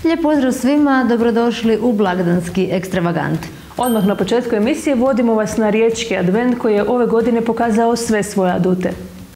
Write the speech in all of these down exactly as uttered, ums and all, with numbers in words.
Lijep pozdrav svima, dobrodošli u blagdanski ekstravagant. Odmah na početku emisije vodimo vas na riječki advent koji je ove godine pokazao sve svoje adute.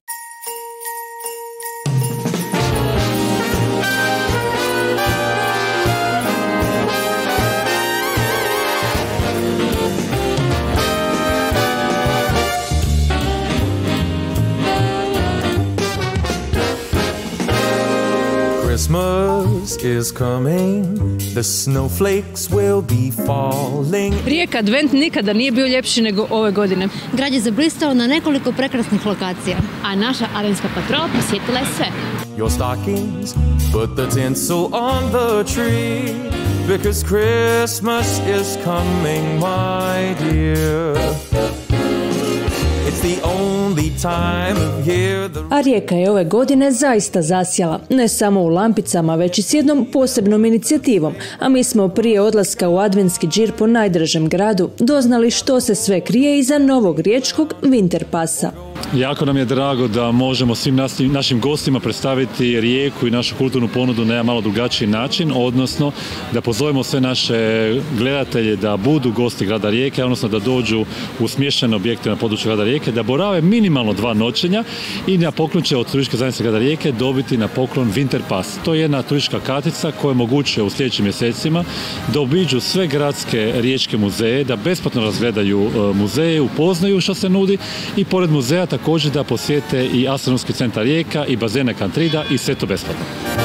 Christmas is coming, the snowflakes will be falling. Rijeka advent nikada nije bio ljepši nego ove godine. Grad je zablistao na nekoliko prekrasnih lokacija. A naša adventska patrola posjetila je sve. Your stockings, put the tinsel on the tree, because Christmas is coming, my dear. It's the only time of year the... A Rijeka je ove godine zaista zasjala, ne samo u lampicama, već i s jednom posebnom inicijativom, a mi smo prije odlaska u adventski džir po najdražem gradu doznali što se sve krije iza novog riječkog Winter Passa. Jako nam je drago da možemo svim našim, našim gostima predstaviti Rijeku i našu kulturnu ponudu na jedan malo drugačiji način, odnosno da pozovemo sve naše gledatelje da budu gosti grada Rijeke, odnosno da dođu u smještene objekte na području grada Rijeke, da borave minimalno dva noćenja i na poklon će od turističke zajednice grada Rijeke dobiti na poklon Winter Pass. To je jedna turistička kartica koja omogućuje u sljedećim mjesecima da obiđu sve gradske riječke muzeje, da besplatno razgledaju muzeje, upoznaju što se nudi i pored muzeja također da posjete i astronomski centar Rijeka i bazene Kantrida i sve to besplatno.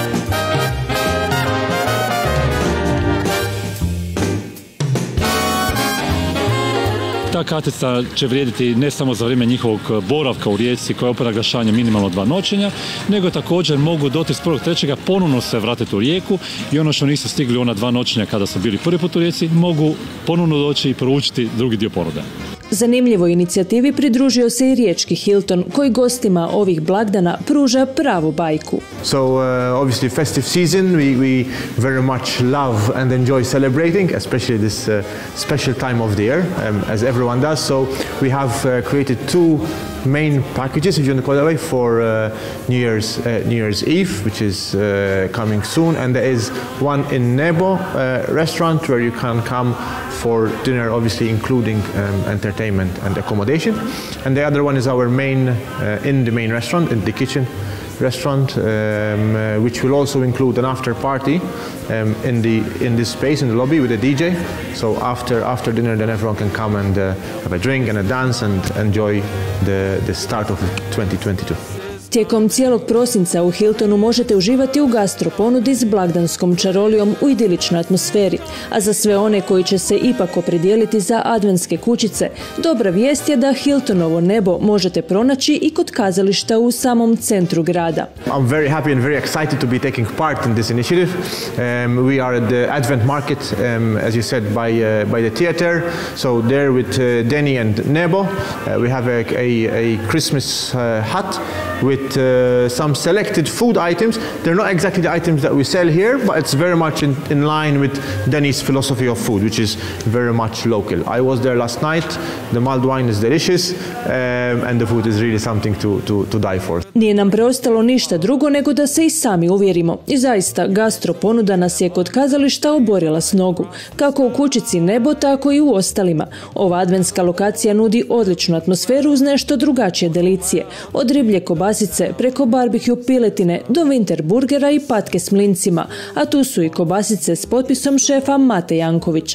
Ta kartica će vrijediti ne samo za vrijeme njihovog boravka u Rijeci koja je opet naglašavanje minimalno dva noćenja, nego također mogu do trideset prvog trećeg ponovno se vratiti u Rijeku i ono što nisu stigli ona dva noćenja kada su bili prvi put u Rijeci, mogu ponovno doći i proučiti drugi dio ponude. Zanimljivoj inicijativi pridružio se i riječki Hilton, koji gostima ovih blagdana pruža pravu bajku. So uh, obviously festive season, we, we very much love and enjoy celebrating, especially this uh, special time of the year, um, as everyone does. So we have uh, created two main packages, if you want to call it that way, for uh, New Year's uh, New Year's Eve, which is uh, coming soon, and there is one in Nebo uh, restaurant where you can come for dinner, obviously including um, entertainment and accommodation, and the other one is our main uh, in the main restaurant, in the kitchen restaurant, um, uh, which will also include an after party um, in the in this space in the lobby with a D J. So after after dinner, then everyone can come and uh, have a drink and a dance and enjoy the the start of twenty twenty-two. Tijekom cijelog prosinca u Hiltonu možete uživati u gastro ponudi s blagdanskom čarolijom u idiličnoj atmosferi, a za sve one koji će se ipak opredijeliti za adventske kućice, dobra vijest je da Hiltonovo nebo možete pronaći i kod kazališta u samom centru grada. I'm very happy and very excited to be taking part in this initiative. Um, we are at the Advent Market, um, as you said, by uh, by the theater. So there with uh, Denny and Nebo, uh, we have a, a, a Christmas uh, hut with uh, some selected food items. They're not exactly the items that we sell here, but it's very much in, in line with Denny's philosophy of food, which is very much local. I was there last night. The mulled wine is delicious, um, and the food is really something to, to, to die for. Nije nam preostalo ništa drugo nego da se i sami uvjerimo. I zaista, gastro ponuda nas je kod kazališta oborila s nogu. Kako u kućici Nebo, tako i u ostalima. Ova adventska lokacija nudi odličnu atmosferu uz nešto drugačije delicije. Od riblje kobasice preko barbecue piletine do winter burgera i patke s mlincima, a tu su i kobasice s potpisom šefa Mate Jankovića.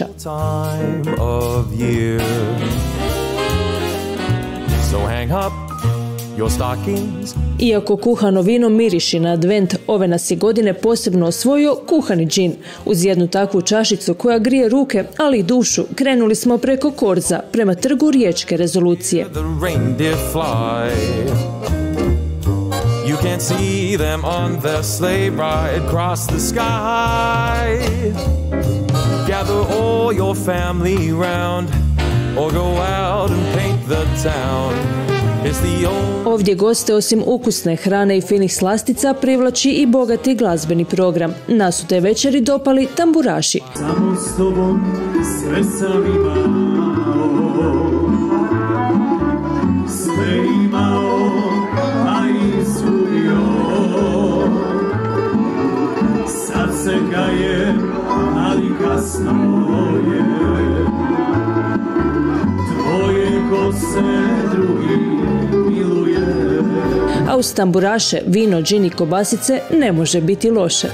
Time of year. So hang up your stockings. Iako kuhano vino miriši na advent, ove nas je godine posebno osvojio kuhani džin. Uz jednu takvu čašicu koja grije ruke, ali i dušu, krenuli smo preko Korza, prema trgu Riječke rezolucije. The reindeer fly. You can see them on their sleigh ride across the sky. Gather all your family round or go out and paint the town. Ovdje goste osim ukusne hrane i finih slastica privlači i bogati glazbeni program. Nas su te večeri dopali tamburaši. Samo s tobom sve sam imao, sve imao, a izgubio. Sad se kajem snove, tvoje kose drugi miluje. A uz tamburaše, vino, džin i kobasice ne može biti loše.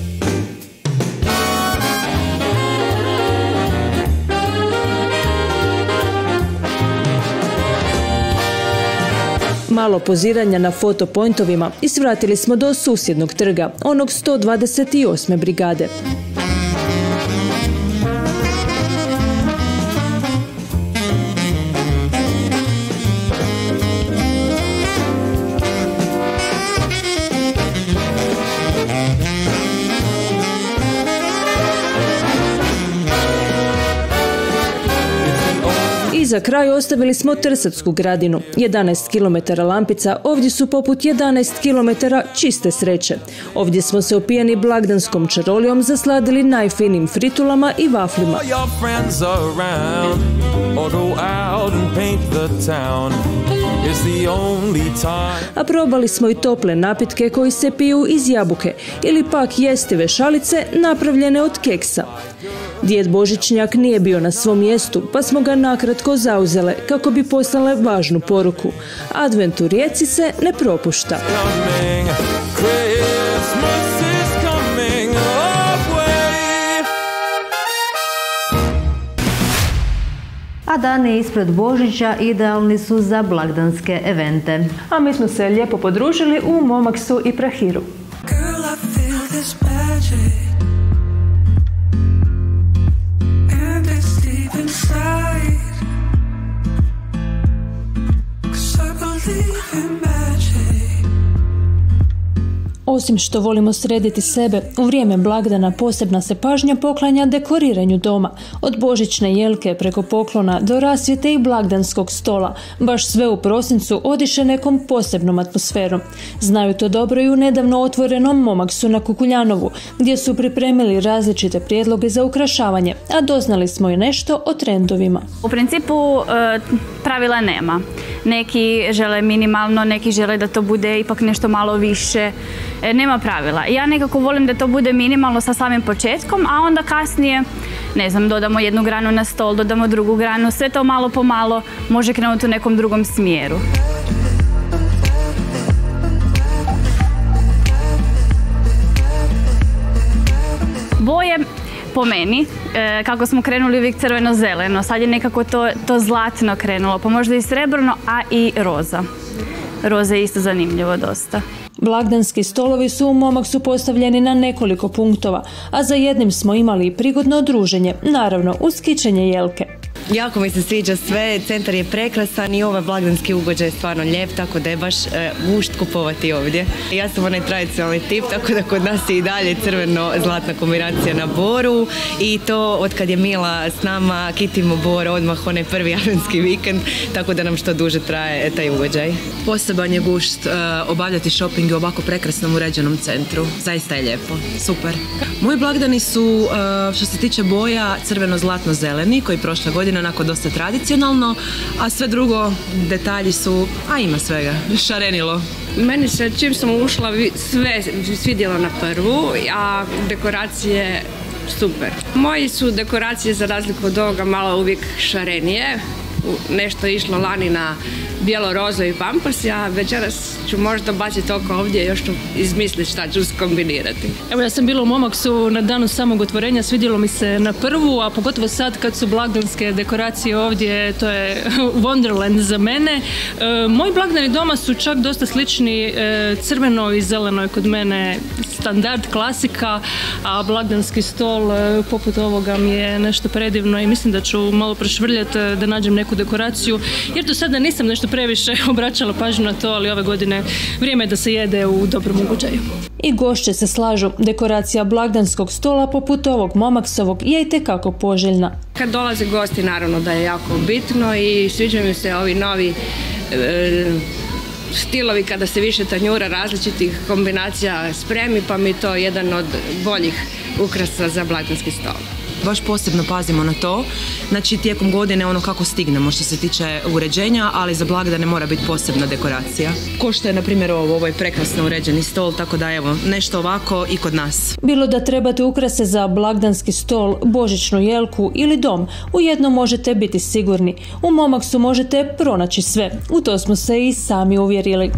Malo poziranja na fotopointovima i svratili smo do susjednog trga, onog sto dvadeset osme brigade. I za kraj ostavili smo Trsatsku gradinu. jedanaest kilometara lampica, ovdje su poput jedanaest kilometara čiste sreće. Ovdje smo se opijeni blagdanskom čarolijom zasladili najfinijim fritulama i vafljima. A probali smo i tople napitke koji se piju iz jabuke ili pak jestive šalice napravljene od keksa. Djed Božićnjak nije bio na svom mjestu, pa smo ga nakratko zauzele kako bi poslale važnu poruku. Advent u Rijeci se ne propušta. A dani ispred Božića idealni su za blagdanske evente. A mi smo se lijepo podružili u Momaksu i Prahiru. Osim što volimo srediti sebe, u vrijeme blagdana posebna se pažnja poklanja dekoriranju doma. Od božićne jelke preko poklona do rasvjete i blagdanskog stola. Baš sve u prosincu odiše nekom posebnom atmosferom. Znaju to dobro i u nedavno otvorenom Momaksu na Kukuljanovu, gdje su pripremili različite prijedloge za ukrašavanje, a doznali smo i nešto o trendovima. U principu pravila nema. Neki žele minimalno, neki žele da to bude ipak nešto malo više. Nema pravila. Ja nekako volim da to bude minimalno sa samim početkom, a onda kasnije, ne znam, dodamo jednu granu na stol, dodamo drugu granu, sve to malo po malo može krenuti u nekom drugom smjeru. Boje, po meni, kako smo krenuli uvijek crveno-zeleno, sad je nekako to, to zlatno krenulo, pa možda i srebrno, a i roza. Roza je isto zanimljivo dosta. Blagdanski stolovi su u Momaksu postavljeni na nekoliko punktova, a za jednim smo imali i prigodno druženje, naravno uz kićenje jelke. Jako mi se sviđa sve, centar je prekrasan i ovaj blagdanski ugođaj je stvarno lijep, tako da je baš e, gušt kupovati ovdje. Ja sam onaj tradicionalni tip, tako da kod nas je i dalje crveno-zlatna kombinacija na boru i to od kad je Mila s nama kitimo bor odmah onaj prvi adventski vikend, tako da nam što duže traje taj ugođaj. Poseban je gušt e, obavljati shopping u ovako prekrasnom uređenom centru, zaista je lijepo, super. Moji blagdani su, e, što se tiče boja, crveno-zlatno-zeleni, koji prošle godine onako dosta tradicionalno, a sve drugo detalji su, a ima svega, šarenilo. Meni se čim sam ušla sve svidjelo na prvu, a dekoracije super. Moji su dekoracije za razliku od ovoga malo uvijek šarenije. Nešto je išlo lani na bijelo-rozovi pampers, a večeras ću možda baciti oko ovdje i još ću izmisliti šta ću skombinirati. Evo, ja sam bila u Momaksu na danu samog otvorenja, svidjelo mi se na prvu, a pogotovo sad kad su blagdanske dekoracije ovdje, to je Wonderland za mene. E, moji blagdani doma su čak dosta slični, e, crveno i zeleno je kod mene standard, klasika, a blagdanski stol e, poput ovoga mi je nešto predivno i mislim da ću malo prošvrljati da nađem neku dekoraciju, jer do sada nisam nešto previše obraćala pažnju na to, ali ove godine vrijeme je da se jede u dobrom ugođaju. I gošće se slažu, dekoracija blagdanskog stola poput ovog Momaksovog je itekako poželjna. Kad dolaze gosti, naravno da je jako bitno i sviđaju mi se ovi novi e, stilovi kada se više tanjura različitih kombinacija spremi, pa mi je to jedan od boljih ukrasa za blagdanski stol. baš posebno pazimo na to. Znači tijekom godine ono kako stignemo što se tiče uređenja, ali za blagdane mora biti posebna dekoracija. Ko što je na primjer ovo, ovo je prekrasno uređeni stol, tako da evo, nešto ovako i kod nas. Bilo da trebate ukrase za blagdanski stol, božićnu jelku ili dom, u jedno možete biti sigurni. U Momaksu možete pronaći sve. U to smo se i sami uvjerili.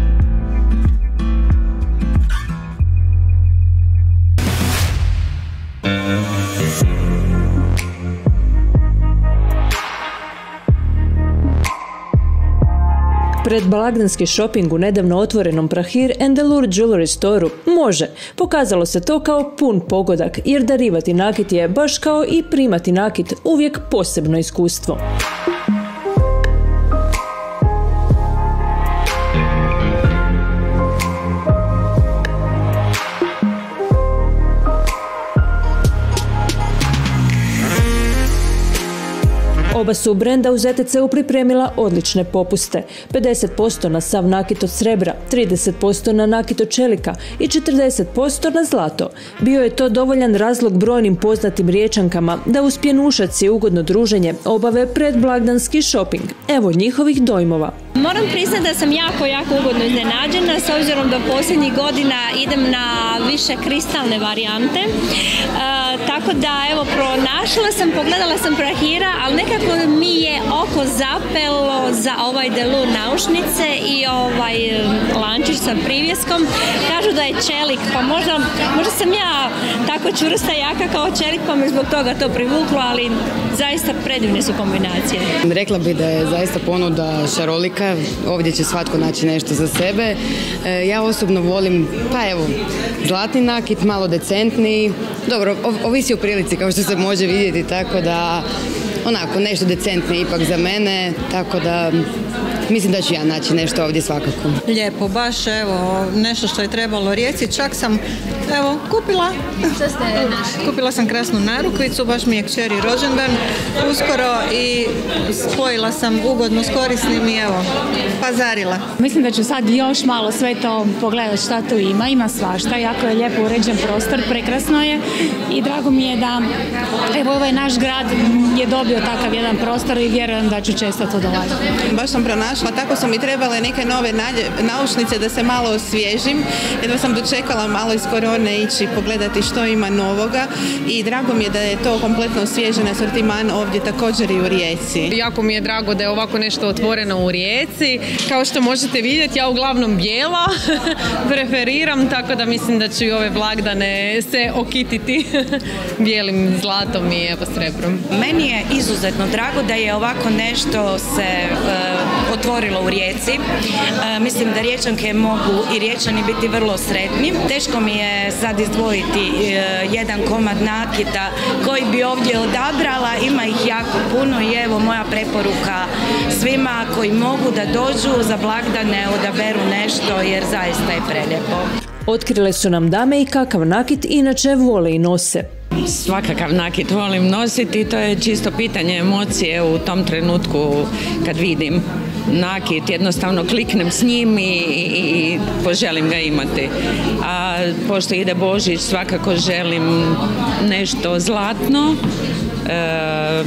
Pred blagdanski shopping u nedavno otvorenom Prahir and Allure Jewelry Store-u može. Pokazalo se to kao pun pogodak, jer darivati nakit je, baš kao i primati nakit, uvijek posebno iskustvo. Oba su brenda u Z T C-u pripremila odlične popuste. pedeset posto na sav nakit od srebra, trideset posto na nakit od čelika i četrdeset posto na zlato. Bio je to dovoljan razlog brojnim poznatim Riječankama da uz pjenušac i ugodno druženje obave predblagdanski shopping. Evo njihovih dojmova. Moram priznati da sam jako, jako ugodno iznenađena s obzirom da posljednjih godina idem na više kristalne varijante. E, tako da, evo, pronašla sam, pogledala sam Prahira, ali nekako mi je oko zapelo za ovaj Delur naušnice i ovaj lančić sa privjeskom. Kažu da je čelik, pa možda, možda sam ja tako čvrsta jaka kao čelik, pa me zbog toga to privuklo, ali zaista predivne su kombinacije. Rekla bi da je zaista ponuda šarolika. Ovdje će svatko naći nešto za sebe. E, ja osobno volim, pa evo, zlatni nakit, malo decentniji. Dobro, ovisi o prilici kao što se može vidjeti, tako da onako nešto decentnije ipak za mene, tako da mislim da ću ja naći nešto ovdje svakako. Lijepo, baš evo, nešto što je trebalo Rijeci, čak sam evo, kupila. Što ste našli? Kupila sam krasnu narukvicu, baš mi je kćeri rođendan uskoro i spojila sam ugodno s korisnim i evo, pazarila. Mislim da ću sad još malo sve to pogledati šta tu ima, ima svašta, jako je lijepo uređen prostor, prekrasno je i drago mi je da evo ovaj naš grad je dobio takav jedan prostor i vjerujem da ću često to dolaziti. Baš sam pronašla, tako su mi trebale neke nove naušnice da se malo osvježim, jedva sam dočekala malo iz korone ići pogledati što ima novoga i drago mi je da je to kompletno osvježen asortiman ovdje također i u Rijeci. Jako mi je drago da je ovako nešto otvoreno u Rijeci. Kao što možete vidjeti, ja uglavnom bijela preferiram, tako da mislim da ću i ove blagdane se okititi bijelim zlatom i evo srebrom. Meni je izuzetno drago da je ovako nešto se uh, otvorilo u Rijeci. Uh, mislim da Riječanke mogu i Riječani biti vrlo sretni. Teško mi je sad izdvojiti uh, jedan komad nakita koji bi ovdje odabrala, ima ih jako puno i evo moja preporuka svima koji mogu da dođu za blagdane odaberu nešto jer zaista je prelijepo. Otkrile su nam dame i kakav nakit inače vole i nose. Svakakav nakit volim nositi, to je čisto pitanje emocije u tom trenutku kad vidim nakit, jednostavno kliknem s njim i, i poželim ga imati. A pošto ide Božić, svakako želim nešto zlatno, e,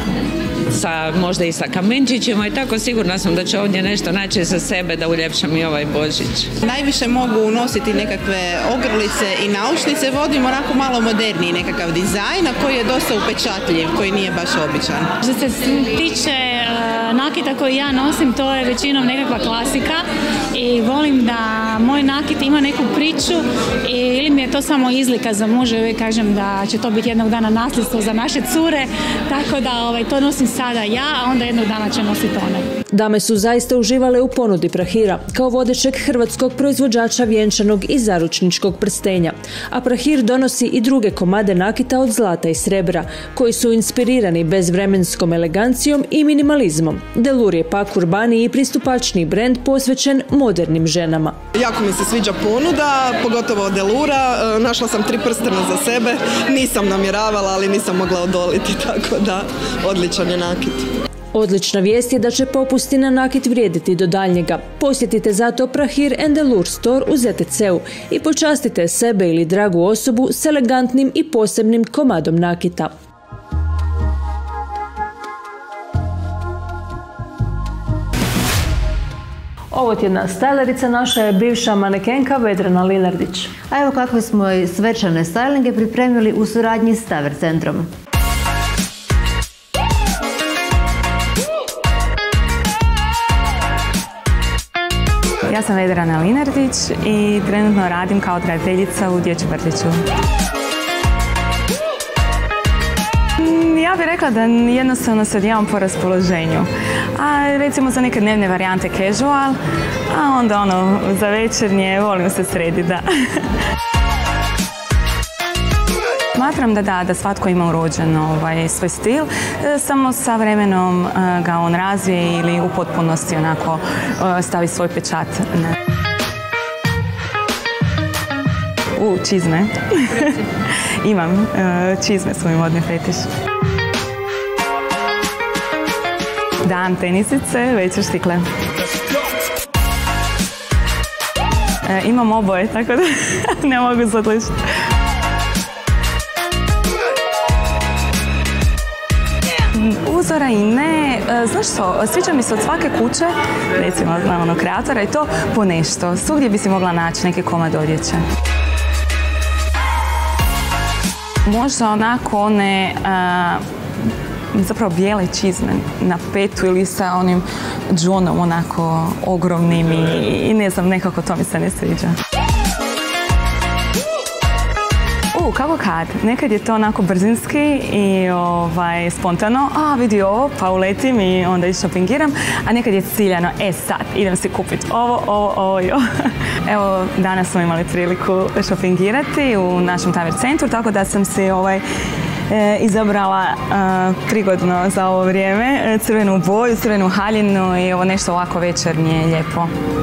sa, možda i sa kamenčićima i tako sigurna sam da će ovdje nešto naći za sebe da uljepšam i ovaj Božić. Najviše mogu unositi nekakve ogrlice i naušnice, vodim onako malo moderniji nekakav dizajn, a koji je dosta upečatljiv, koji nije baš običan. Što se tiče uh, nakita koji ja nosim, to je većinom nekakva klasika i volim da moj nakit ima neku priču i, ili mi je to samo izlika za muže, uvijek kažem da će to biti jednog dana nasljedstvo za naše cure, tako da ovaj, to nosim sada ja, a onda jednog dana će nositi one. Dame su zaista uživale u ponudi Prahira, kao vodećeg hrvatskog proizvođača vjenčanog i zaručničkog prstenja. A Prahir donosi i druge komade nakita od zlata i srebra, koji su inspirirani bezvremenskom elegancijom i minimalizmom. Delur je pak urbaniji i pristupačniji brend posvećen modernim ženama. Jako mi se sviđa ponuda, pogotovo od Delura. Našla sam tri prstena za sebe, nisam namjeravala, ali nisam mogla odoliti, tako da odličan je nakit. Odlična vijest je da će popusti na nakit vrijediti do daljnjega. Posjetite zato Prahir and Allure Store u Z T C-u i počastite sebe ili dragu osobu s elegantnim i posebnim komadom nakita. Ovo tjedna stajlerica naša je bivša manekenka Vedrana Linardić. A evo kakve smo svečane stajlinge pripremili u suradnji s Taver centrom. Ja sam Vedrana Linardić i trenutno radim kao odgajateljica u dječjem vrtiću. Ja bih rekla da jednostavno se odjevam po raspoloženju. A recimo za neke dnevne varijante casual, a onda ono za večernje volim se srediti, da. Smatram da da, da svatko ima urođen ovaj, svoj stil, samo sa vremenom uh, ga on razvije ili u potpunosti onako uh, stavi svoj pečat. U, čizme. Imam, uh, čizme su mi modni fetiš. Dan tenisice, večer štikle. E, imam oboje, tako da ne mogu se odlučiti. Uzora i ne, znaš što, sviđa mi se od svake kuće, recimo ono, kreatora i to po nešto. Svugdje bi si mogla naći neki komad odjeće. Možda onako one, a, zapravo bijele čizme na petu ili sa onim džonom onako ogromnim i, i ne znam, nekako to mi se ne sviđa. U, kako kad? Nekad je to onako brzinski i ovaj, spontano, a vidi ovo, pa uletim i onda i šopingiram, a nekad je ciljano, e sad, idem si kupiti ovo, ovo, ovo i ovo. Evo, danas smo imali priliku šopingirati u našem Taver centru, tako da sam si ovaj, E, izabrala a, prigodno za ovo vrijeme crvenu boju, crvenu haljinu i ovo nešto ovako večernje lijepo.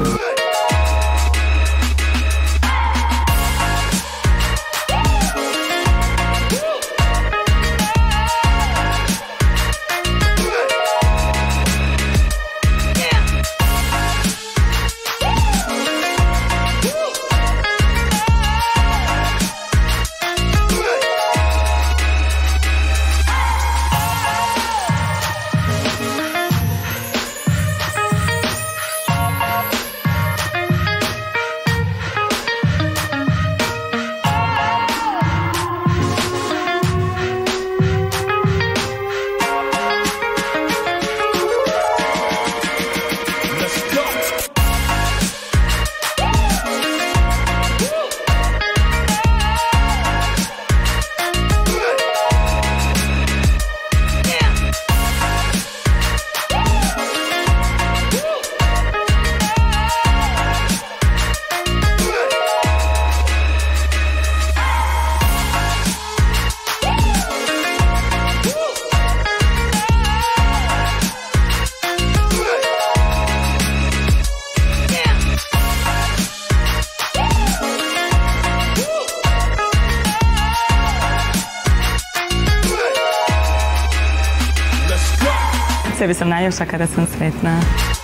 Sebi sam najljepša kada sam sretna.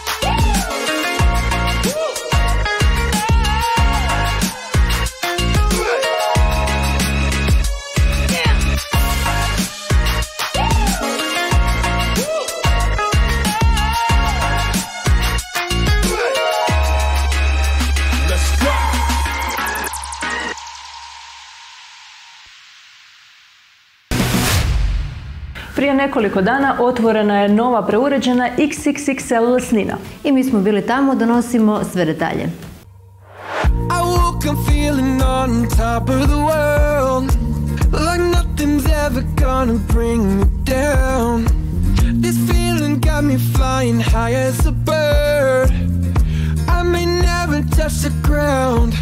Prije nekoliko dana otvorena je nova preuređena iks iks iks el Snina. I mi smo bili tamo, donosimo sve detalje. I woke up feeling on top of the world, like nothing's ever gonna bring me down. This feeling got me flying high as a bird. I may never touch the ground.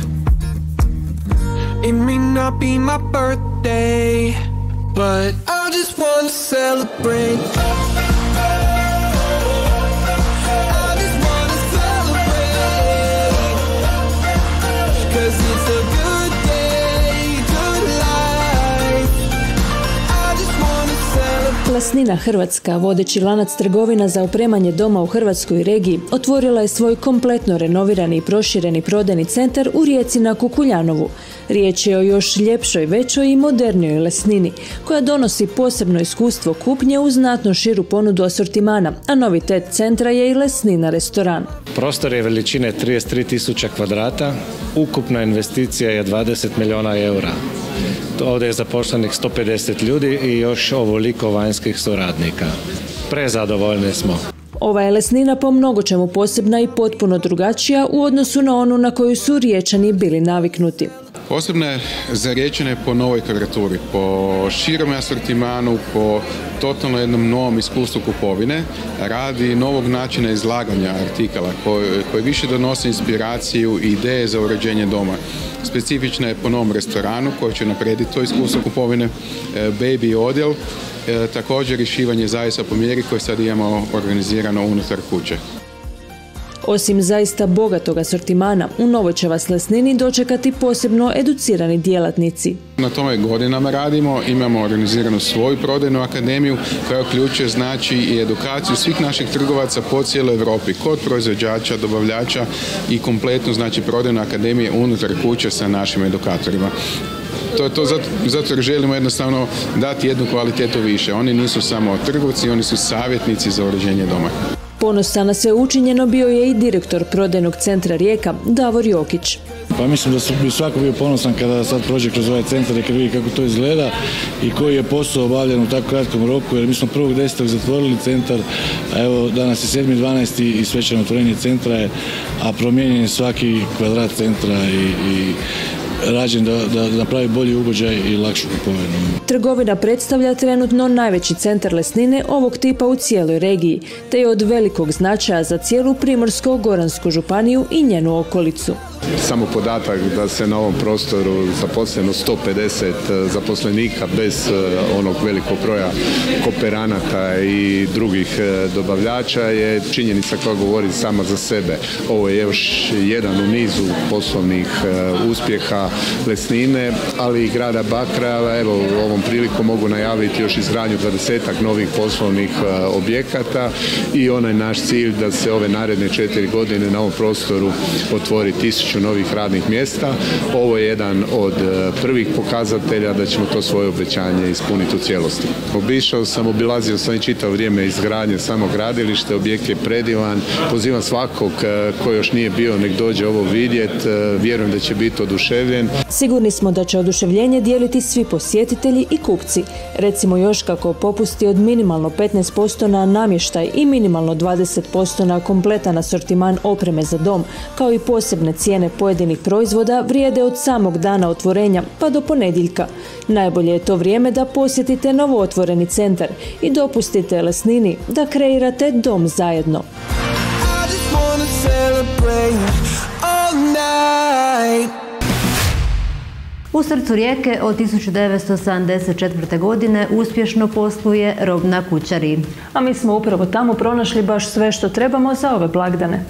It may not be my birthday, but I just wanna celebrate. I just wanna celebrate, 'cause it's a good day, good life. I just wanna celebrate. Lesnina Hrvatska, vodeći lanac trgovina za opremanje doma u Hrvatskoj regiji, otvorila je svoj kompletno renovirani i prošireni prodajni centar u Rijeci na Kukuljanovu. Riječ je o još ljepšoj, većoj i modernijoj Lesnini, koja donosi posebno iskustvo kupnje uz znatno širu ponudu asortimana, a novitet centra je i Lesnina restoran. Prostor je veličine trideset tri tisuće kvadrata, ukupna investicija je dvadeset milijuna eura. Ovdje je zaposlenih sto pedeset ljudi i još ovoliko vanjskih suradnika. Prezadovoljni smo. Ova je Lesnina po mnogo čemu posebna i potpuno drugačija u odnosu na onu na koju su Riječani bili naviknuti. Posebno je za Riječane po novoj kvadraturi, po širom asortimanu, po totalno jednom novom iskustvu kupovine, radi novog načina izlaganja artikala koji, koji više donosi inspiraciju i ideje za uređenje doma. Specifična je po novom restoranu koji će naprijediti to iskustvo kupovine, baby odjel, također i šivanje zajesa po mjeri koje sad imamo organizirano unutar kuće. Osim zaista bogatog asortimana, u novoj će vas Lesnini dočekati posebno educirani djelatnici. Na tome godinama radimo, imamo organiziranu svoju prodajnu akademiju koja uključuje znači i edukaciju svih naših trgovaca po cijeloj Europi, kod proizvođača, dobavljača i kompletnu znači prodajnu akademiju unutar kuće sa našim edukatorima. To je to zato, zato jer želimo jednostavno dati jednu kvalitetu više. Oni nisu samo trgovci, oni su savjetnici za uređenje doma. Ponosan na sve učinjeno bio je i direktor prodajnog centra Rijeka, Davor Jokić. Pa mislim da bi svako bio ponosan kada sad prođe kroz ovaj centar i kad vidi kako to izgleda i koji je posao obavljen u tako kratkom roku, jer mi smo prvog desetog zatvorili centar, a evo danas je sedmi dvanaesti i svečano otvorenje centra je, a promijenjen je svaki kvadrat centra i, i rađen da, da napravi bolji ugođaj i lakšu kupovinu. Trgovina predstavlja trenutno najveći centar Lesnine ovog tipa u cijeloj regiji, te je od velikog značaja za cijelu Primorsko-goransku županiju i njenu okolicu. Samo podatak da se na ovom prostoru zaposleno sto pedeset zaposlenika bez onog velikog broja kooperanata i drugih dobavljača je činjenica koja govori sama za sebe. Ovo je još jedan u nizu poslovnih uspjeha Lesnine, ali i grada Bakra. Evo, ovom prilikom mogu najaviti još izgradnju dvadesetak novih poslovnih objekata i onaj naš cilj da se ove naredne četiri godine na ovom prostoru otvori tisuću novih radnih mjesta. Ovo je jedan od prvih pokazatelja da ćemo to svoje obećanje ispuniti u cijelosti. Obišao sam, obilazio sam i čitavo vrijeme izgradnje samog gradilište, objekt je predivan. Pozivam svakog ko još nije bio nek dođe ovo vidjeti, vjerujem da će biti oduševljen. Sigurni smo da će oduševljenje dijeliti svi posjetitelji i kupci. Recimo još kako popusti od minimalno petnaest posto na namještaj i minimalno dvadeset posto na kompletan asortiman opreme za dom, kao i posebne cijene pojedinih proizvoda vrijede od samog dana otvorenja pa do ponedjeljka. Najbolje je to vrijeme da posjetite novootvoreni centar i dopustite Lesnini da kreirate dom zajedno. U srcu Rijeke od tisuću devetsto sedamdeset četvrte. godine uspješno posluje robna kuća Rim. A mi smo upravo tamo pronašli baš sve što trebamo za ove blagdane.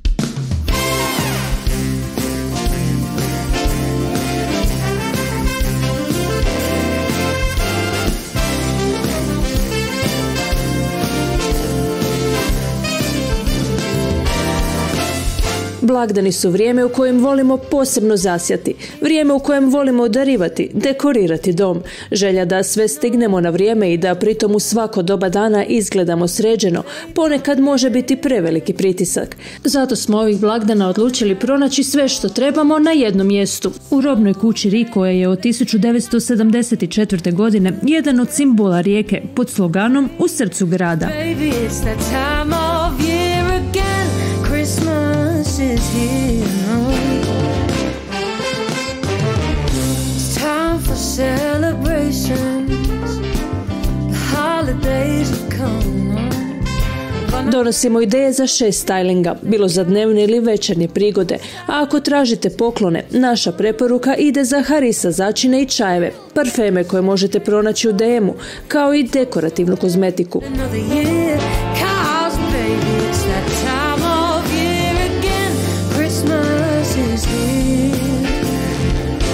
Blagdani su vrijeme u kojem volimo posebno zasjati, vrijeme u kojem volimo darivati, dekorirati dom, želja da sve stignemo na vrijeme i da pritom u svako doba dana izgledamo sređeno, ponekad može biti preveliki pritisak. Zato smo ovih blagdana odlučili pronaći sve što trebamo na jednom mjestu. U robnoj kući Ri, koja je od tisuću devetsto sedamdeset četvrte. godine jedan od simbola Rijeke pod sloganom U srcu grada. Baby, it's that time of year again. Christmas is here. It's time for celebrations. The holidays have come. Donosimo ideje za šest stylinga, bilo za dnevne ili večernje prigode, a ako tražite poklone, naša preporuka ide za Harisa začine i čajeve, parfeme koje možete pronaći u D M-u, kao i dekorativnu kozmetiku.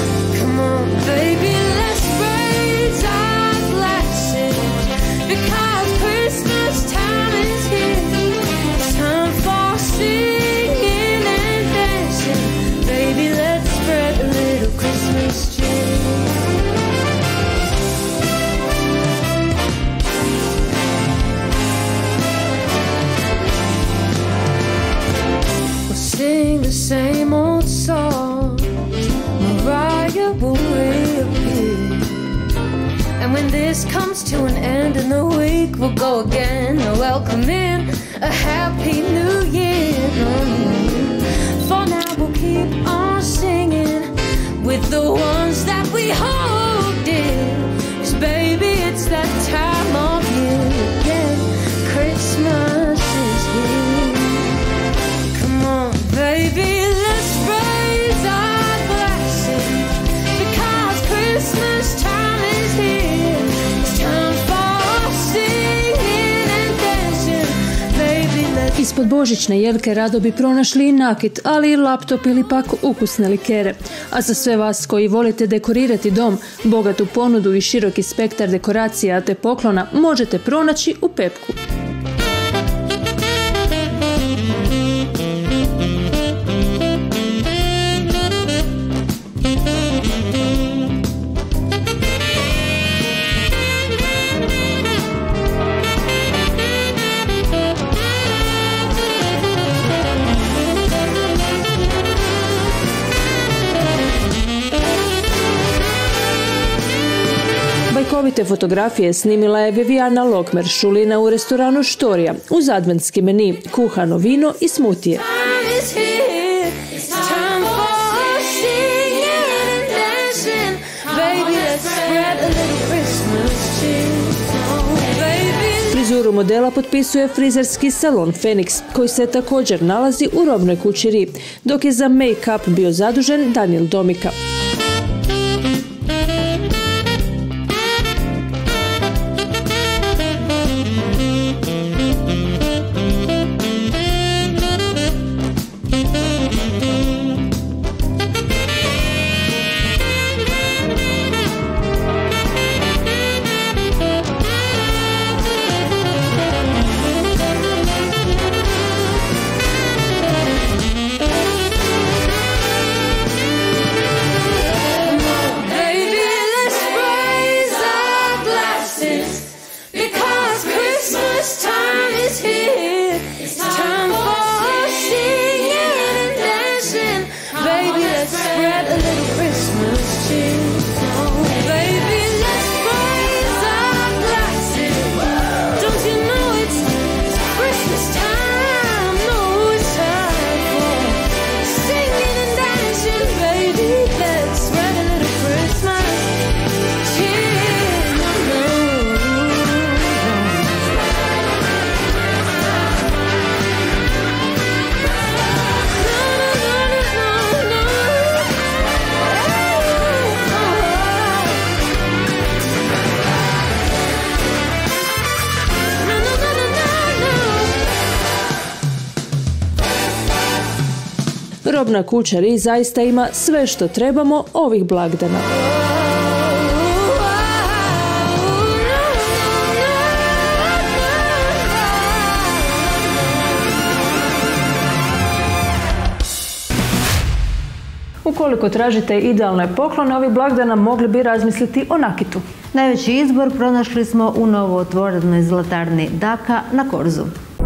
Come on, baby, let's raise our glasses because this comes to an end in a week, we'll go again. Welcome in a happy new year. For now we'll keep on singing with the ones that we hold dear. 'Cause baby, it's that time of year again. Christmas is here. Come on, baby, let's raise our glasses, because Christmas time is here. It's time for singing and dancing. Baby, let's... Ispod božićne jelke rado bi pronašli i nakit, ali i laptop ili pak ukusne likere. A za sve vas koji volite dekorirati dom, bogatu ponudu i široki spektar dekoracija te poklona možete pronaći u Pepku. Bajkovite fotografije snimila je Vivijana Lokmer Šulina u restoranu Štorija uz adventski meni, kuhano vino i smutije. Frizuru modela potpisuje frizerski salon Phoenix, koji se također nalazi u robnoj kući Ri, dok je za make-up bio zadužen Daniel Domika. Robna kuća Ri zaista ima sve što trebamo ovih blagdana. Ukoliko tražite idealne poklone ovih blagdana, mogli bi razmisliti o nakitu. Najveći izbor pronašli smo u novo otvorenoj zlatarni Daka na Korzu.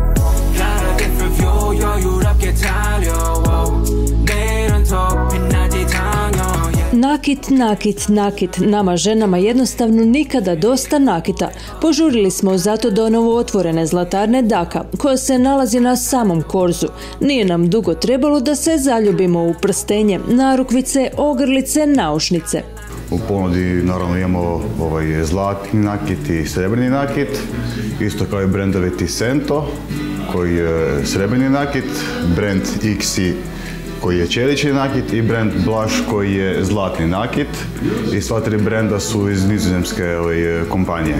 Nakit, nakit, nakit. Nama ženama jednostavno nikada dosta nakita. Požurili smo zato do novo otvorene zlatarne Daka, koja se nalazi na samom Korzu. Nije nam dugo trebalo da se zaljubimo u prstenje, narukvice, ogrlice, naušnice. U ponudi naravno imamo ovaj zlatni nakit i srebrni nakit, isto kao i brendovi Tisento koji je srebrni nakit, brend Ixi koji je čelični nakit i brend Blush koji je zlatni nakit. I sva tri brenda su iz nizozemske ovaj, kompanije.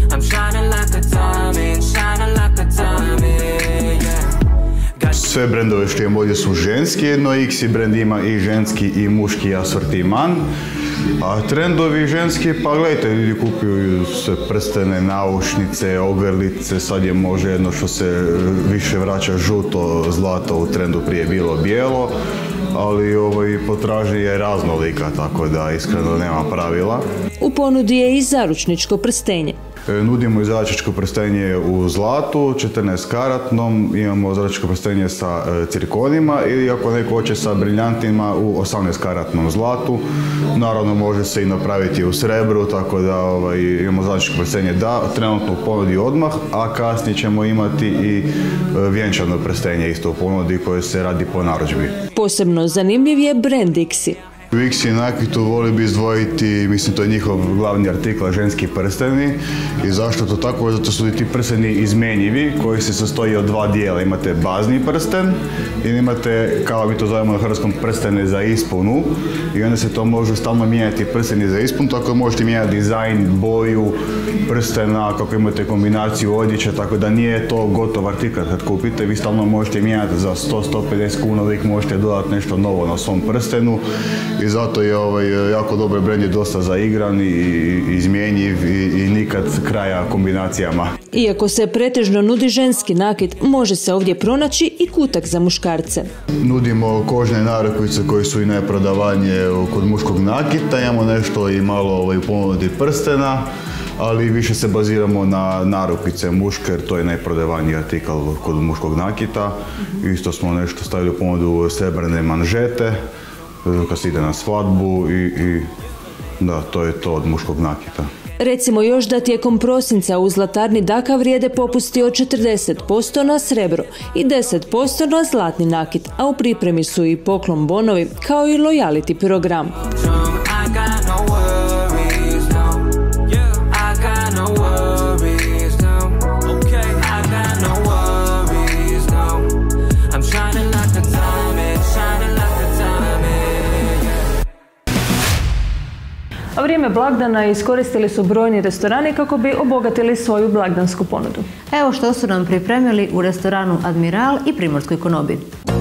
Sve brendove što imamo ovdje su ženski, no Ixi brend ima i ženski i muški asortiman. A trendovi ženski, pa gledajte, ljudi kupuju sve prstene, naušnice, ogrlice, sad je može jedno što se više vraća žuto, zlato, u trendu prije bilo bijelo. ali ovaj, potražnja je raznolika, tako da iskreno nema pravila. U ponudi je i zaručničko prstenje. Nudimo i zaručničko prstenje u zlatu, četrnaest karatnom, imamo zaručničko prstenje sa cirkonima ili ako neko hoće sa briljantima u osamnaest karatnom zlatu. Naravno može se i napraviti u srebru, tako da ovaj, imamo zaručničko prstenje da, trenutno u ponudi odmah, a kasnije ćemo imati i vjenčano prstenje isto u ponudi koje se radi po narudžbi. Posebno zanimljiv je brand Ixi. U Ixi nakitu voli bi izdvojiti, mislim to je njihov glavni artikl, ženski prsteni. I zašto to tako? Zato su ti prsteni izmenjivi koji se sastoji od dva dijela. Imate bazni prsten i imate, kao mi to zovemo na hrvatskom, prstene za ispunu. I onda se to može stalno mijenjati prsteni za ispunu, tako možete mijenjati dizajn, boju prstena, kako imate kombinaciju odjeće, tako da nije to gotov artikl kad kupite. Vi stalno možete mijenjati za sto do sto pedeset kuna, uvijek možete dodati nešto novo na svom prstenu. I zato je ovaj jako dobar brend, je dosta zaigran i izmjenjiv i, i nikad kraja kombinacijama. Iako se pretežno nudi ženski nakit, može se ovdje pronaći i kutak za muškarce. Nudimo kožne narukvice koji su i najprodavanije kod muškog nakita, imamo nešto i malo ovaj, ponudi prstena, ali više se baziramo na narukvice muške, jer to je najprodavaniji artikl kod muškog nakita. Isto smo nešto stavili u ponudu srebrne manžete, kad se ide na svadbu i, i da, to je to od muškog nakita. Recimo još da tijekom prosinca u zlatarni Daka vrijede popusti od četrdeset posto na srebro i deset posto na zlatni nakit, a u pripremi su i poklon bonovi kao i lojality program. A vrijeme blagdana iskoristili su brojni restorani kako bi obogatili svoju blagdansku ponudu. Evo što su nam pripremili u restoranu Admiral i Primorskoj konobi.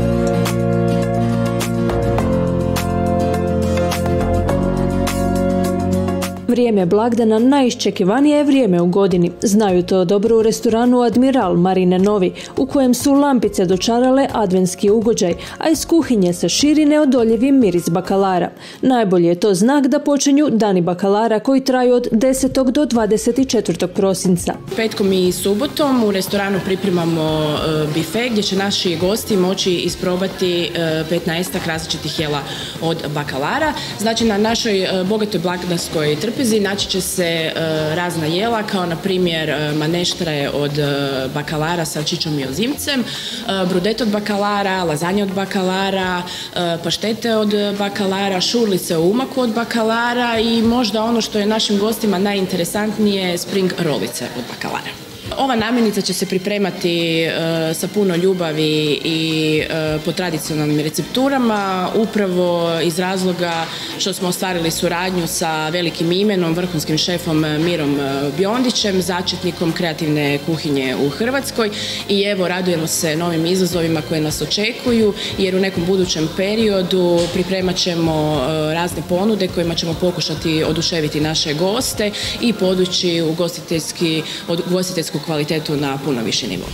Vrijeme blagdana najiščekivanije je vrijeme u godini. Znaju to dobro u restoranu Admiral Marine Novi, u kojem su lampice dočarale adventski ugođaj, a iz kuhinje se širi neodoljivi miris bakalara. Najbolje je to znak da počinju dani bakalara koji traju od desetog do dvadeset četvrtog prosinca. Petkom i subotom u restoranu pripremamo bife gdje će naši gosti moći isprobati petnaestak različitih jela od bakalara. Znači na našoj bogatoj blagdanskoj trpezi naći će se razna jela, kao na primjer maneštre od bakalara sa čičom i ozimcem, brudet od bakalara, lazanje od bakalara, paštete od bakalara, šurlice u umaku od bakalara i možda ono što je našim gostima najinteresantnije, spring rolice od bakalara. Ova namirnica će se pripremati e, sa puno ljubavi i e, po tradicionalnim recepturama, upravo iz razloga što smo ostvarili suradnju sa velikim imenom, vrhunskim šefom Mirom Biondićem, začetnikom kreativne kuhinje u Hrvatskoj i evo radujemo se novim izazovima koje nas očekuju jer u nekom budućem periodu pripremat ćemo e, razne ponude kojima ćemo pokušati oduševiti naše goste i podići ugostiteljski, ugostiteljsku kvalitetu na puno viši nivo.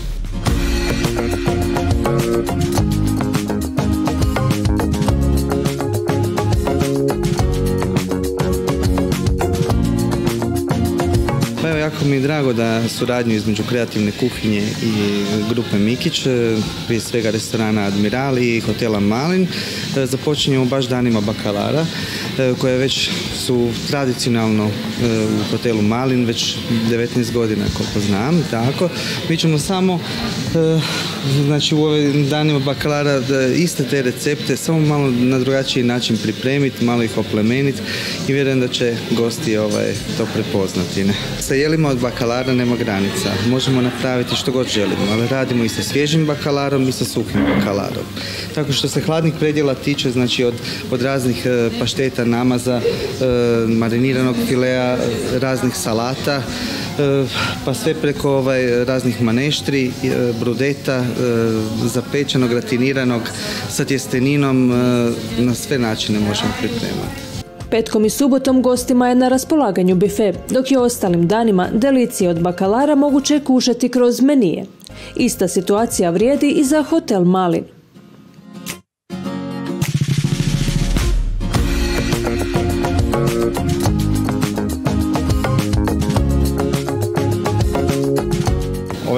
Pa evo, jako mi je drago da suradnju između kreativne kuhinje i grupe Mikić, prije svega restorana Admiral i hotela Malin, započinjemo baš danima bakalara, koje već su tradicionalno u hotelu Malin već devetnaest godina, koliko znam, tako. Mi ćemo samo, znači u ovim danima bakalara iste te recepte, samo malo na drugačiji način pripremiti, malo ih oplemeniti i vjerujem da će gosti ovaj, to prepoznati. Ne? Sa jelima od bakalara nema granica, možemo napraviti što god želimo, ali radimo i sa svježim bakalarom i sa suhim bakalarom. Tako što se hladnih predjela tiče, znači od, od raznih e, pašteta, namaza, e, mariniranog filea, raznih salata, e, pa sve preko ovaj, raznih maneštri, e, brudeta, e, zapečenog, gratiniranog, sa tjesteninom, e, na sve načine možemo pripremati. Petkom i subotom gostima je na raspolaganju bife, dok je ostalim danima delicije od bakalara moguće kušati kroz menije. Ista situacija vrijedi i za hotel Malin.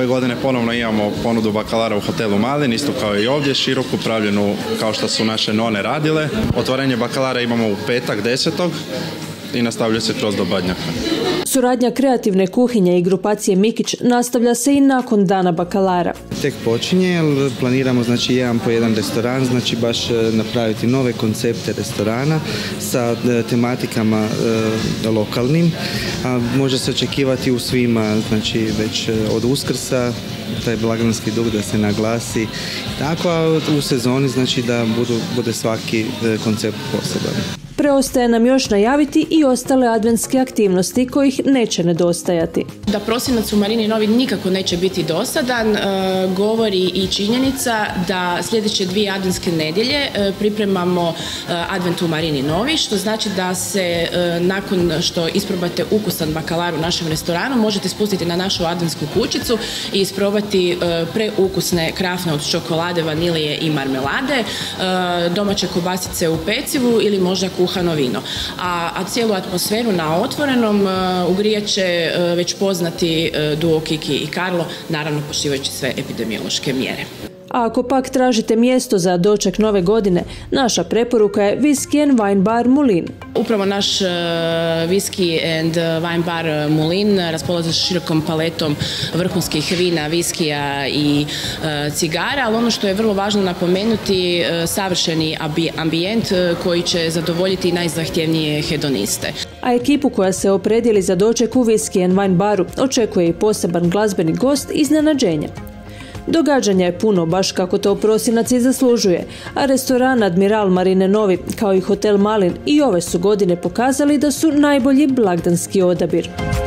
Ove godine ponovno imamo ponudu bakalara u hotelu Malin, isto kao i ovdje, široko upravljenu kao što su naše none radile. Otvorenje bakalara imamo u petak desetog i nastavlja se kroz do Badnjaka. Suradnja kreativne kuhinje i grupacije Mikić nastavlja se i nakon dana bakalara. Tek počinje, jer planiramo znači jedan po jedan restoran, znači baš napraviti nove koncepte restorana sa tematikama e, lokalnim. A može se očekivati u svima, znači već od Uskrsa, taj blagdanski duh da se naglasi. Tako, a u sezoni znači da budu, bude svaki koncept poseban. Preostaje nam još najaviti i ostale adventske aktivnosti kojih neće nedostajati. Da prosinac u Marini Novi nikako neće biti dosadan, e, govori i činjenica da sljedeće dvije adventske nedjelje e, pripremamo e, advent u Marini Novi, što znači da se e, nakon što isprobate ukusan bakalar u našem restoranu možete spustiti na našu adventsku kućicu i isprobati e, preukusne krafne od čokolade, vanilije i marmelade, e, domaće kobasice u pecivu ili možda kuhano vino. A, a cijelu atmosferu na otvorenom uh, ugrijat će uh, već poznati uh, duo Kiki i Karlo, naravno poštivajući sve epidemiološke mjere. A ako pak tražite mjesto za doček nove godine, naša preporuka je Whisky and Wine Bar Mulin. Upravo naš uh, Whisky and Wine Bar Mulin raspolaže širokom paletom vrhunskih vina, viskija i uh, cigara, ali ono što je vrlo važno napomenuti, uh, savršeni ambijent uh, koji će zadovoljiti najzahtjevnije hedoniste. A ekipu koja se opredijeli za doček u Whisky and Wine Baru očekuje i poseban glazbeni gost iznenađenja. Događanja je puno, baš kako to prosinac i zaslužuje, a restoran Admiral Marine Novi, kao i hotel Malin, i ove su godine pokazali da su najbolji blagdanski odabir.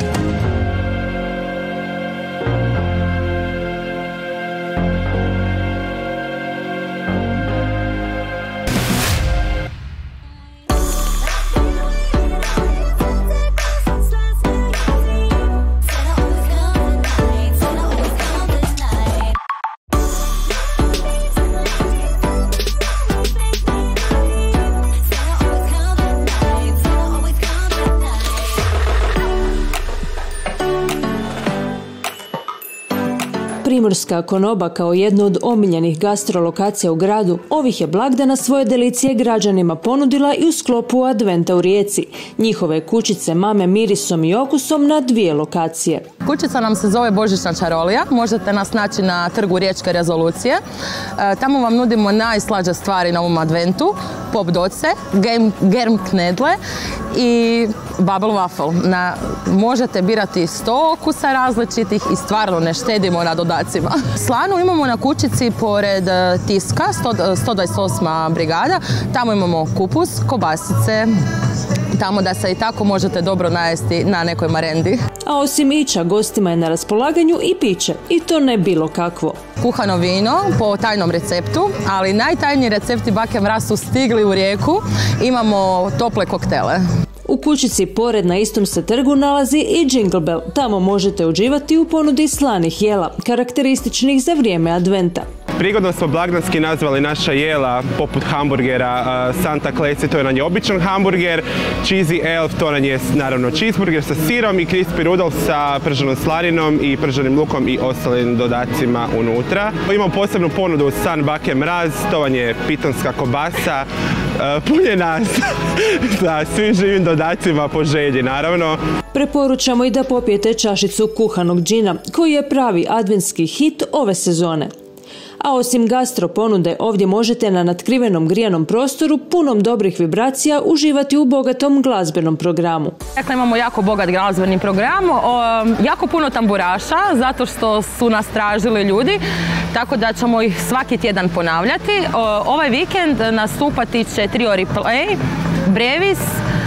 Primorska konoba kao jedna od omiljenih gastrolokacija u gradu ovih je blagdana svoje delicije građanima ponudila i u sklopu adventa u Rijeci. Njihove kućice mame mirisom i okusom na dvije lokacije. Kućica nam se zove Božićna čarolija, možete nas naći na trgu Riječke rezolucije. E, tamo vam nudimo najslađe stvari na ovom adventu, pop doce, germ knedle i bubble waffle. Na, možete birati sto okusa različitih i stvarno ne štedimo na dodacima. Slanu imamo na kućici pored Tiska, sto dvadeset osma brigada. Tamo imamo kupus, kobasice, tamo da se i tako možete dobro najesti na nekoj marendi. A osim ića, gostima je na raspolaganju i piće, i to ne bilo kakvo. Kuhano vino po tajnom receptu, ali najtajniji recepti bake Mraz su stigli u Rijeku. Imamo tople koktele. U kućici pored na istom se trgu nalazi i Jingle Bell. Tamo možete uživati u ponudi slanih jela, karakterističnih za vrijeme adventa. Prigodno smo blagdanski nazvali naša jela poput hamburgera Santa Kleci, to je nam je običan hamburger, Cheesy Elf, to nam je naravno cheeseburger sa sirom i Crispy Rudolph sa prženom slaninom i prženim lukom i ostalim dodacima unutra. Imamo posebnu ponudu San bake Mraz, to vam je pitonska kobasa, punjena sa svim živim dodacima po želji, naravno. Preporučamo i da popijete čašicu kuhanog džina, koji je pravi adventski hit ove sezone. A osim gastro ponude, ovdje možete na natkrivenom grijanom prostoru punom dobrih vibracija uživati u bogatom glazbenom programu. Dakle, imamo jako bogat glazbeni program, o, jako puno tamburaša, zato što su nas tražili ljudi, tako da ćemo ih svaki tjedan ponavljati. O, ovaj vikend nastupati će Trio Replay, Brevis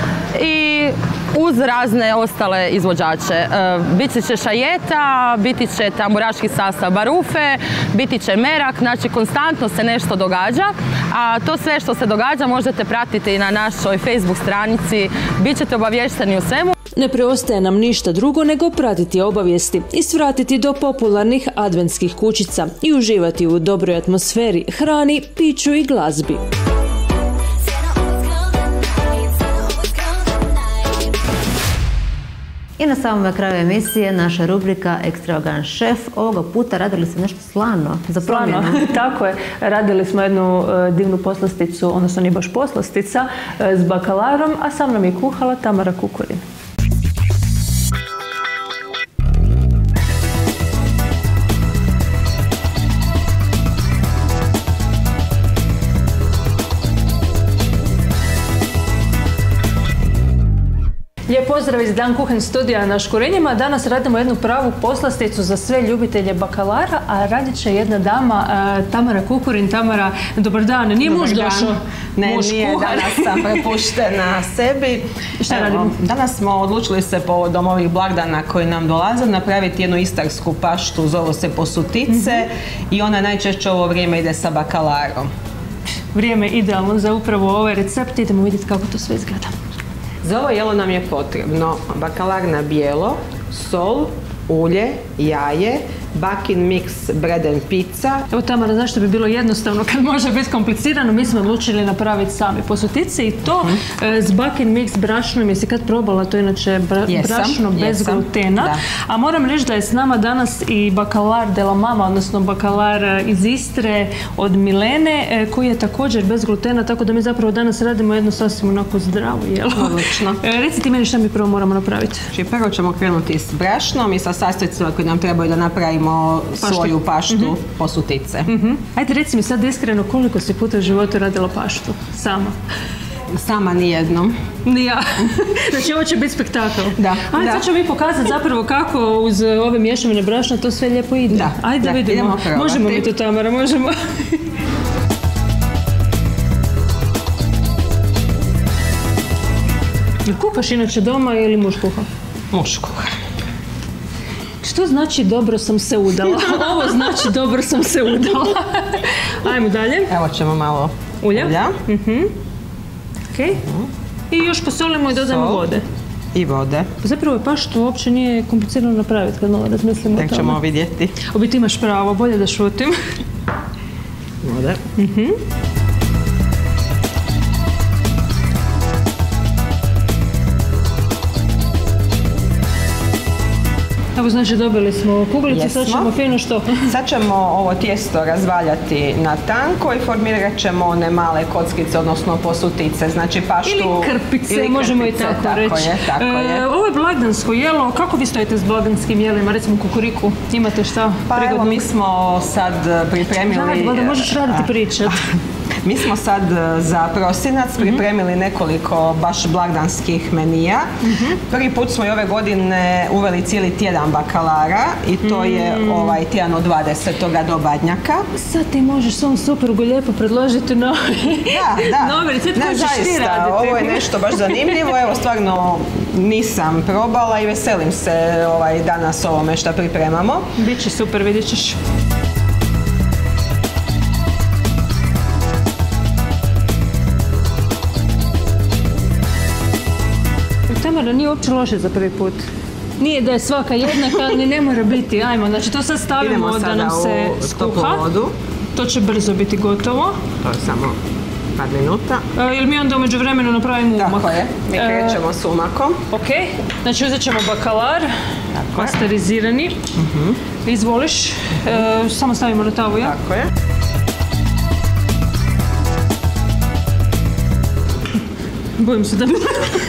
i uz razne ostale izvođače. E, biti će šajeta, biti će tamburaški sastav Barufe, biti će merak, znači konstantno se nešto događa, a to sve što se događa možete pratiti na našoj Facebook stranici, bit ćete obavješteni u svemu. Ne preostaje nam ništa drugo nego pratiti obavijesti i svratiti do popularnih adventskih kućica i uživati u dobroj atmosferi, hrani, piću i glazbi. I na samom kraju emisije naša rubrika Ekstravagant šef. Ovoga puta radili ste nešto slano za promjenu. Slano, tako je. Radili smo jednu uh, divnu poslasticu, odnosno nije baš poslastica, uh, s bakalarom, a sa mnom je kuhala Tamara Kukurin. Lijep pozdrav iz Dan Kuchen studija na Škurinjima. Danas radimo jednu pravu poslasticu za sve ljubitelje bakalara, a radit će jedna dama, uh, Tamara Kukurin. Tamara, dobar dan. Nije muž došao? Ne, muž nije. kuhar. Danas sam prepuštena sebi. Šta Evo, radimo? danas smo odlučili se povodom ovih blagdana koji nam dolaze napraviti jednu istarsku paštu, zovu se posutice, mm-hmm. i ona najčešće ovo vrijeme ide sa bakalarom. Vrijeme idealno za upravo ovaj recept. Idemo vidjeti kako to sve izgleda. Za ovo jelo nam je potrebno bakalar na bijelo, sol, ulje, jaje, bakin mix bread and pizza. Evo Tamara, znaš što bi bilo jednostavno kad može biti komplicirano, mi smo odlučili napraviti sami posutice i to uh-huh. s bakin mix brašnom. Jesi kad probala, to je inače bra jesam, brašno bez jesam. glutena. Da. A moram reći da je s nama danas i bakalar de la mama, odnosno bakalar iz Istre od Milene, koji je također bez glutena, tako da mi zapravo danas radimo jedno sasvim onako zdravo jelo. Odlično. Reci ti meni šta mi prvo moramo napraviti. Znači, prvo ćemo krenuti s brašnom i sa sastojcima koji nam trebaju da napravimo paštu. Svoju paštu, mm-hmm. posutice. Mm-hmm. Ajde, reci mi sad iskreno, koliko si puta u životu radila paštu? Sama? Sama nijednom. Ni ja. Znači, ovo će biti spektakl. Da. Ajde, da. sad ćemo mi pokazati zapravo kako uz ove mješavine brašna to sve lijepo ide. Da. Ajde, da. vidimo. Možemo mi to, Tamara, možemo. Kuhaš inače doma ili muž kuha? Muž kuha. Što znači dobro sam se udala? Ovo znači dobro sam se udala. Ajmo dalje. Evo ćemo malo ulja. ulja. Uh-huh. Okay. I još posolimo i dodamo Sol. vode. I vode. Pa zapravo paštu uopće nije komplicirano napraviti kad malo razmislimo o tome. Tek ćemo vidjeti. U biti imaš pravo, bolje da šutim. Vode. Uh-huh. Evo, znači dobili smo kuglice, sad ćemo fino što? Sad ćemo ovo tijesto razvaljati na tanko i formirat ćemo one male kockice, odnosno posutice, znači paštu... Ili krpice, ili krpice, možemo i tako, tako reći. Je, tako e, je. Ovo je blagdansko jelo, kako vi stojite s blagdanskim jelima, recimo kukuriku, imate šta Pa prigodno? evo, mi smo sad pripremili... Radi, da možeš raditi pričat. Mi smo sad za prosinac pripremili nekoliko baš blagdanskih menija. Prvi put smo i ove godine uveli cijeli tjedan bakalara i to je ovaj tjedan od dvadesetoga do Badnjaka. Sad ti možeš svom suprugu lijepo predložiti novi, da, da. novi recept koji ćeš ti raditi. Ovo je nešto baš zanimljivo. Evo, stvarno nisam probala i veselim se ovaj, danas ovome što pripremamo. Biće super, vidjet ćeš. Tamara, nije uopće loše za prvi put. Nije da je svaka jednaka, ali ne mora biti. Ajmo, znači to sad stavimo da nam se skuha. To će brzo biti gotovo. To je samo par minuta. E, ili mi onda umeđu vremenu napravimo umak? Tako je, mi krećemo s umakom. Ok, znači uzet ćemo bakalar, pasterizirani. Uh-huh. Izvoliš, e, samo stavimo na tavu, ja? Tako je. Bojim se da bi...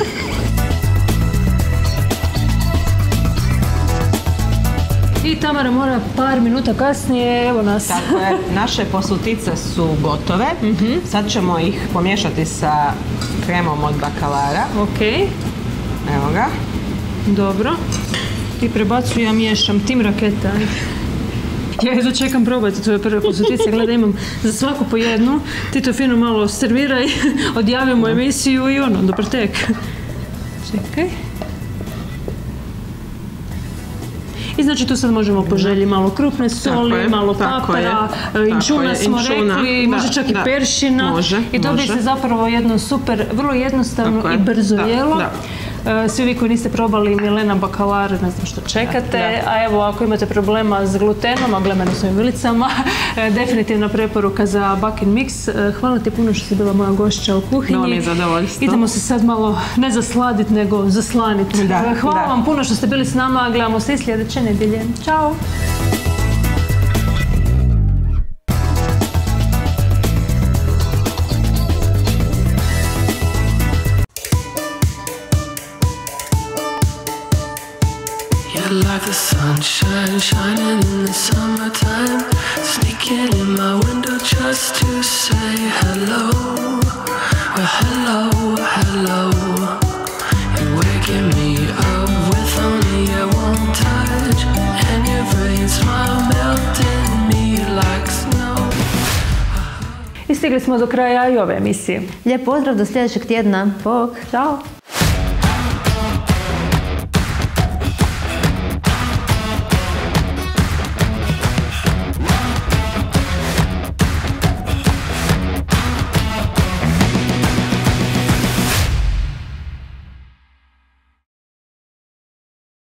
I Tamara mora par minuta kasnije, evo nas. Tako je, naše posutice su gotove. Mm-hmm. Sad ćemo ih pomiješati sa kremom od bakalara. Ok. Evo ga. Dobro. Ti prebacuj, ja miješam. Tim raketa. Ja jedno čekam probati tvoje prve posutice. Gledaj, imam za svaku po jednu. Ti to fino malo serviraj, odjavimo emisiju i ono, dobar tek. Čekaj. I znači tu sad možemo po želji malo krupne soli, malo papara, inčuna smo rekli, može čak i peršina. I dobije se zapravo jedno super, vrlo jednostavno i brzo jelo. Svi vi koji niste probali Milena Bakalar, ne znam što čekate, a evo ako imate problema s glutenom, a gledamo s ovim vilicama, definitivna preporuka za Bakin Mix. Hvala ti puno što si bila moja gošća u kuhinji. Bilo mi je zadovoljstvo. Idemo se sad malo ne zasladiti, nego zaslaniti. Hvala vam puno što ste bili s nama, gledamo se i sljedeće nedjelje. Ćao! Like the sunshine shining in the summertime, sneaking in my window just to say hello. Well, hello, hello. You're waking me up with only a one touch, and your brain smile melting me like snow. I stigli smo do kraja i ove emisije. Lijep pozdrav do sljedećeg tjedna. Bog, čao!